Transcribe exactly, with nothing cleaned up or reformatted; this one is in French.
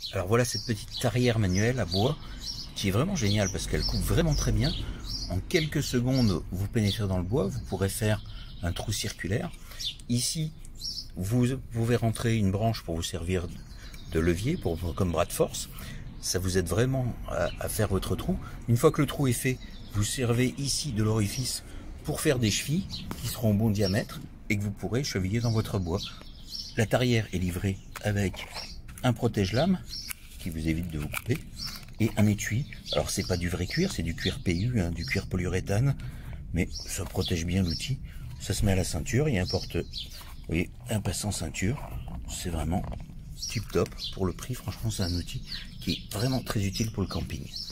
Alors voilà cette petite tarière manuelle à bois qui est vraiment géniale parce qu'elle coupe vraiment très bien. En quelques secondes, vous pénétrez dans le bois, vous pourrez faire un trou circulaire. Ici, vous pouvez rentrer une branche pour vous servir de levier, pour, comme bras de force. Ça vous aide vraiment à, à faire votre trou. Une fois que le trou est fait, vous servez ici de l'orifice pour faire des chevilles qui seront au bon diamètre et que vous pourrez cheviller dans votre bois. La tarière est livrée avec un protège-lame qui vous évite de vous couper et un étui. Alors c'est pas du vrai cuir, c'est du cuir P U, hein, du cuir polyuréthane, mais ça protège bien l'outil. Ça se met à la ceinture, il y a un porte, vous voyez, un passant ceinture. C'est vraiment tip top pour le prix. Franchement, c'est un outil qui est vraiment très utile pour le camping.